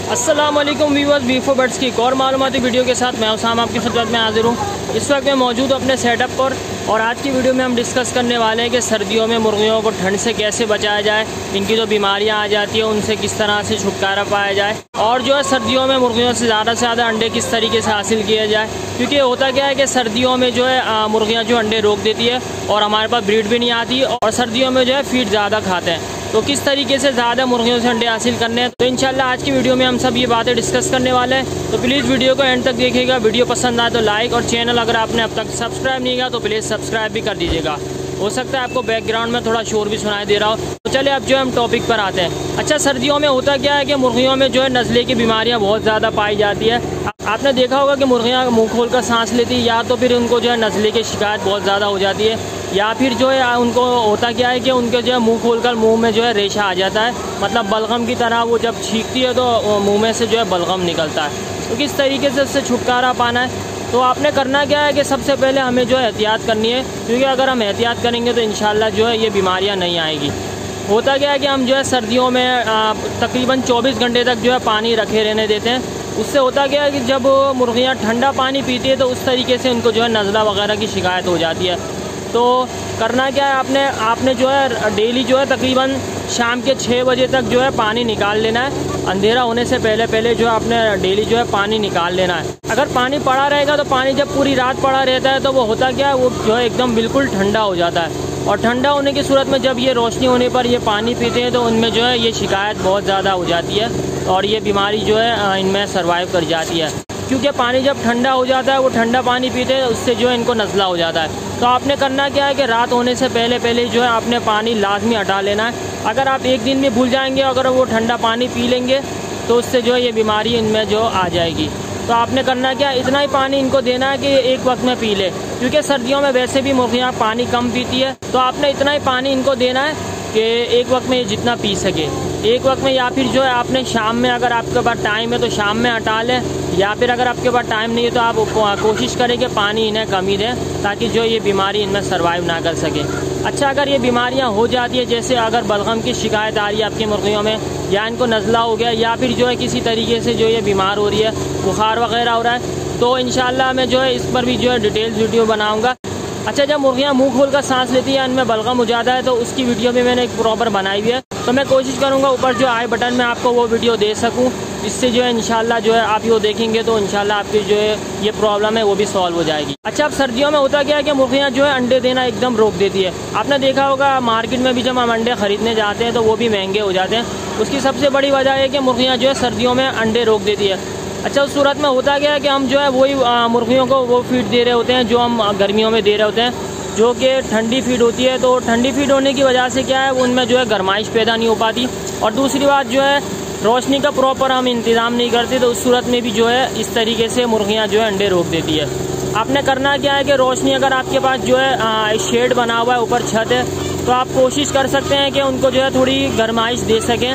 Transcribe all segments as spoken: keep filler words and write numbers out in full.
अस्सलामुअलैकुम viewers, before birds की एक और मालूमाती वीडियो के साथ मैं उसामा आपकी खिदमत में हाजिर हूँ। इस वक्त मैं मौजूद हूँ अपने सेटअप पर और आज की वीडियो में हम डिस्कस करने वाले हैं कि सर्दियों में मुर्गियों को ठंड से कैसे बचाया जाए, इनकी जो बीमारियाँ आ जाती हैं उनसे किस तरह से छुटकारा पाया जाए और जो है सर्दियों में मुर्गियों से ज़्यादा से ज़्यादा अंडे किस तरीके से हासिल किया जाए। क्योंकि होता क्या है कि सर्दियों में जो है मुर्गियाँ जो अंडे रोक देती है और हमारे पास ब्रीड भी नहीं आती और सर्दियों में जो है फीड ज़्यादा खाते हैं, तो किस तरीके से ज़्यादा मुर्गियों से अंडे हासिल करने हैं। तो इंशाल्लाह आज की वीडियो में हम सब ये बातें डिस्कस करने वाले हैं। तो प्लीज़ वीडियो को एंड तक देखिएगा। वीडियो पसंद आए तो लाइक और चैनल अगर आपने अब तक सब्सक्राइब नहीं किया तो प्लीज़ सब्सक्राइब भी कर दीजिएगा। हो सकता है आपको बैकग्राउंड में थोड़ा शोर भी सुनाई दे रहा हो। तो चलिए अब जो है हम टॉपिक पर आते हैं। अच्छा, सर्दियों में होता क्या है कि मुर्गियों में जो है नज़ले की बीमारियाँ बहुत ज़्यादा पाई जाती है। आपने देखा होगा कि मुर्गियाँ मुँह खोल कर सांस लेती है या तो फिर उनको जो है नज़ले की शिकायत बहुत ज़्यादा हो जाती है या फिर जो है उनको होता क्या है कि उनके जो है मुंह खोलकर मुंह में जो है रेशा आ जाता है, मतलब बलगम की तरह वो जब छींकती है तो मुंह में से जो है बलगम निकलता है। तो किस तरीके से उससे छुटकारा पाना है, तो आपने करना क्या है कि सबसे पहले हमें जो है एहतियात करनी है। क्योंकि अगर हम एहतियात करेंगे तो इंशाल्लाह जो है ये बीमारियाँ नहीं आएगी। होता क्या है कि हम जो है सर्दियों में तकरीबन चौबीस घंटे तक जो है पानी रखे रहने देते हैं। उससे होता क्या है कि जब मुर्गियाँ ठंडा पानी पीती है तो उस तरीके से उनको जो है नज़ला वगैरह की शिकायत हो जाती है। तो करना क्या है, आपने आपने जो है डेली जो है तकरीबन शाम के छः बजे तक जो है पानी निकाल लेना है। अंधेरा होने से पहले पहले जो है आपने डेली जो है पानी निकाल लेना है। अगर पानी पड़ा रहेगा तो पानी जब पूरी रात पड़ा रहता है तो वो होता क्या है, वो जो है एकदम बिल्कुल ठंडा हो जाता है और ठंडा होने की सूरत में जब ये रोशनी होने पर ये पानी पीते हैं तो उनमें जो है ये शिकायत बहुत ज़्यादा हो जाती है और ये बीमारी जो है इनमें सर्वाइव कर जाती है। क्योंकि पानी जब ठंडा हो जाता है, वो ठंडा पानी पीते हैं, उससे जो है इनको नज़ला हो जाता है। तो आपने करना क्या है कि रात होने से पहले पहले जो है आपने पानी लाजमी हटा लेना है। अगर आप एक दिन में भूल जाएंगे, अगर वो ठंडा पानी पी लेंगे तो उससे जो है ये बीमारी इनमें जो आ जाएगी। तो आपने करना क्या, इतना ही पानी इनको देना है कि एक वक्त में पी ले। क्योंकि सर्दियों में वैसे भी मुर्गियाँ पानी कम पीती है, तो आपने इतना ही पानी इनको देना है कि एक वक्त में ये जितना पी सके एक वक्त में, या फिर जो है आपने शाम में अगर आपके पास टाइम है तो शाम में हटा लें, या फिर अगर आपके पास टाइम नहीं है तो आप कोशिश करें कि पानी इन्हें कम ही दें ताकि जो ये बीमारी इनमें सर्वाइव ना कर सके। अच्छा, अगर ये बीमारियां हो जाती है, जैसे अगर बलगम की शिकायत आ रही है आपकी मुर्गियों में या इनको नज़ला हो गया या फिर जो है किसी तरीके से जो ये बीमार हो रही है, बुखार वगैरह हो रहा है, तो इंशाल्लाह मैं जो है इस पर भी जो है डिटेल्स वीडियो बनाऊँगा। अच्छा, जब मुर्गियाँ मुंह खोलकर सांस लेती है, इनमें बलगम हो जाता है, तो उसकी वीडियो भी मैंने एक प्रॉपर बनाई हुई है। तो मैं कोशिश करूँगा ऊपर जो आई बटन में आपको वो वीडियो दे सकूँ, इससे जो है इंशाल्लाह जो है आप ये देखेंगे तो इंशाल्लाह आपकी जो है ये प्रॉब्लम है वो भी सॉल्व हो जाएगी। अच्छा, अब सर्दियों में होता क्या है कि मुर्गियाँ जो है अंडे देना एकदम रोक देती है। आपने देखा होगा मार्केट में भी जब हम अंडे खरीदने जाते हैं तो वो भी महंगे हो जाते हैं। उसकी सबसे बड़ी वजह है कि मुर्गियाँ जो है सर्दियों में अंडे रोक देती है। अच्छा, उस सूरत में होता क्या है कि हम जो है वही मुर्गियों को वो फीड दे रहे होते हैं जो हम गर्मियों में दे रहे होते हैं, जो कि ठंडी फीड होती है। तो ठंडी फीड होने की वजह से क्या है, उनमें जो है गर्माइश पैदा नहीं हो पाती और दूसरी बात जो है रोशनी का प्रॉपर हम इंतज़ाम नहीं करते, तो उस सूरत में भी जो है इस तरीके से मुर्गियाँ जो है अंडे रोक देती है। आपने करना क्या है कि रोशनी अगर आपके पास जो है शेड बना हुआ है, ऊपर छत है, तो आप कोशिश कर सकते हैं कि उनको जो है थोड़ी गर्माइश दे सकें।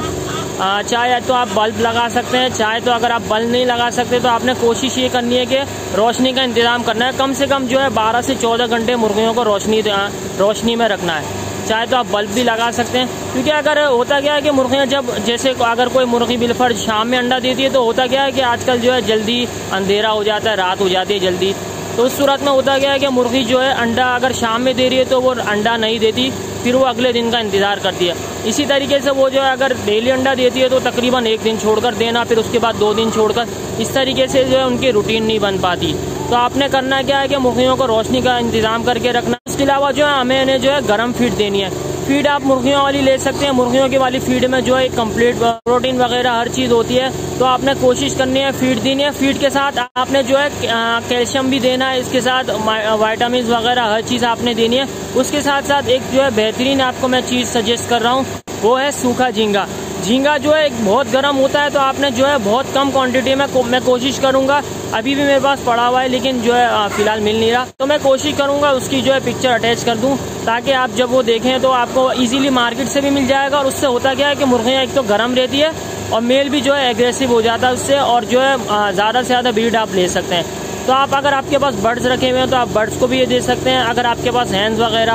चाहे तो आप बल्ब लगा सकते हैं, चाहे तो अगर आप बल्ब नहीं लगा सकते तो आपने कोशिश ये करनी है कि रोशनी का इंतज़ाम करना है। कम से कम जो है बारह से चौदह घंटे मुर्गियों को रोशनी रोशनी में रखना है। चाहे तो आप बल्ब भी लगा सकते हैं, क्योंकि अगर होता क्या है कि मुर्गियाँ जब जैसे अगर कोई मुर्गी बिलफर्ज शाम में अंडा देती है तो होता क्या है कि आजकल जो है जल्दी अंधेरा हो जाता है, रात हो जाती है जल्दी। तो उस सूरत में होता क्या है कि मुर्गी जो है अंडा अगर शाम में दे रही है तो वो अंडा नहीं देती, फिर वो अगले दिन का इंतज़ार करती है। इसी तरीके से वो जो है अगर डेली अंडा देती है तो तकरीबन एक दिन छोड़कर देना, फिर उसके बाद दो दिन छोड़कर, इस तरीके से जो है उनकी रूटीन नहीं बन पाती। तो आपने करना क्या है कि मुर्गियों को रोशनी का इंतज़ाम करके रखना। इसके अलावा जो है हमें इन्हें जो है गर्म फीड देनी है। फीड आप मुर्गियों वाली ले सकते हैं। मुर्गियों की वाली फीड में जो है कंप्लीट प्रोटीन वगैरह हर चीज़ होती है, तो आपने कोशिश करनी है फीड देनी है। फीड के साथ आपने जो है कैल्शियम भी देना है, इसके साथ वाइटामिन वगैरह हर चीज़ आपने देनी है। उसके साथ साथ एक जो है बेहतरीन आपको मैं चीज़ सजेस्ट कर रहा हूँ, वो है सूखा झींगा। झींगा जो है एक बहुत गर्म होता है, तो आपने जो है बहुत कम क्वांटिटी में को, मैं कोशिश करूँगा, अभी भी मेरे पास पड़ा हुआ है लेकिन जो है फ़िलहाल मिल नहीं रहा, तो मैं कोशिश करूँगा उसकी जो है पिक्चर अटैच कर दूँ ताकि आप जब वो देखें तो आपको इजीली मार्केट से भी मिल जाएगा। और उससे होता क्या है कि मुर्गियाँ एक तो गर्म रहती है और मेल भी जो है एग्रेसिव हो जाता है उससे, और जो है ज़्यादा से ज़्यादा ब्रीड आप ले सकते हैं। तो आप अगर आपके पास बर्ड्स रखे हुए हैं तो आप बर्ड्स को भी ये दे सकते हैं। अगर आपके पास हैंस वगैरह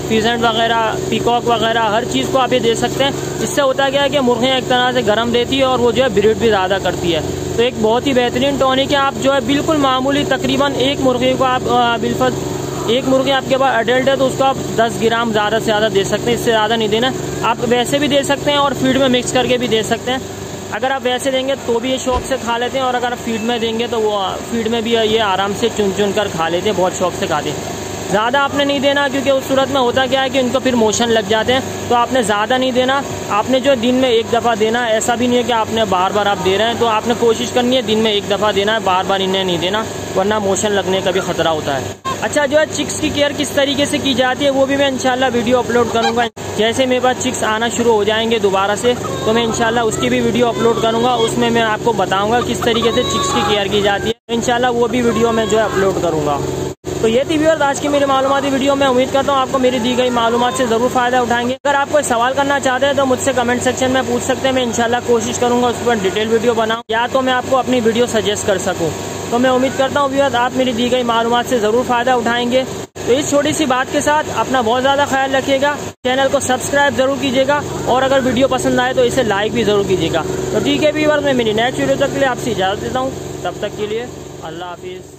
पीजेंट वगैरह, पीकॉक वगैरह, हर चीज़ को आप ये दे सकते हैं। इससे होता क्या है कि मुर्गियाँ एक तरह से गर्म देती है और वो जो है ब्रीड भी ज़्यादा करती है। तो एक बहुत ही बेहतरीन टॉनिक है। आप जो है बिल्कुल मामूली, तकरीबन एक मुर्गी को आप बिल्कुल एक मुर्गी आपके पास अडल्ट है तो उसको आप दस ग्राम ज़्यादा से ज़्यादा दे सकते हैं, इससे ज़्यादा नहीं देना। आप वैसे भी दे सकते हैं और फीड में मिक्स करके भी दे सकते हैं। अगर आप वैसे देंगे तो भी ये शौक से खा लेते हैं, और अगर आप फीड में देंगे तो वो फीड में भी ये आराम से चुन चुन कर खा लेते हैं, बहुत शौक से खाते हैं। ज़्यादा आपने नहीं देना, क्योंकि उस सूरत में होता क्या है कि उनको फिर मोशन लग जाते हैं। तो आपने ज़्यादा नहीं देना, आपने जो दिन में एक दफ़ा देना। ऐसा भी नहीं है कि आपने बार बार आप दे रहे हैं, तो आपने कोशिश करनी है दिन में एक दफ़ा देना है, बार बार इन्हें नहीं देना, वरना मोशन लगने का भी खतरा होता है। अच्छा, जो है चिक्स की केयर किस तरीके से की जाती है वो भी मैं इंशाल्लाह वीडियो अपलोड करूँगा। जैसे मेरे पास चिक्स आना शुरू हो जाएंगे दोबारा से, तो मैं इंशाल्लाह उसकी भी वीडियो अपलोड करूँगा। उसमें मैं आपको बताऊँगा किस तरीके से चिक्स की केयर की जाती है। तो इंशाल्लाह वो भी वीडियो मैं जो है अपलोड करूँगा। तो ये थी व्यूअर्स आज की मेरी मालूमाती वीडियो। मैं उम्मीद करता हूँ आपको मेरी दी गई मालूमात से ज़रूर फ़ायदा उठाएंगे। अगर आप कोई सवाल करना चाहते हैं तो मुझसे कमेंट सेक्शन में पूछ सकते हैं। मैं इंशाल्लाह कोशिश करूँगा उस पर डिटेल वीडियो बनाऊँ, या तो मैं आपको अपनी वीडियो सजेस्ट कर सकूँ। तो मैं उम्मीद करता हूँ व्यूअर्स आप मेरी दी गई मालूमात से ज़रूर फ़ायदा उठाएंगे। तो इस छोटी सी बात के साथ अपना बहुत ज़्यादा ख्याल रखिएगा, चैनल को सब्सक्राइब जरूर कीजिएगा, और अगर वीडियो पसंद आए तो इसे लाइक भी ज़रूर कीजिएगा। तो ठीक है व्यूअर्स, मैं मेरी नेक्स्ट वीडियो तक के लिए आपसे इजाज़त देता हूँ। तब तक के लिए अल्लाह हाफिज़।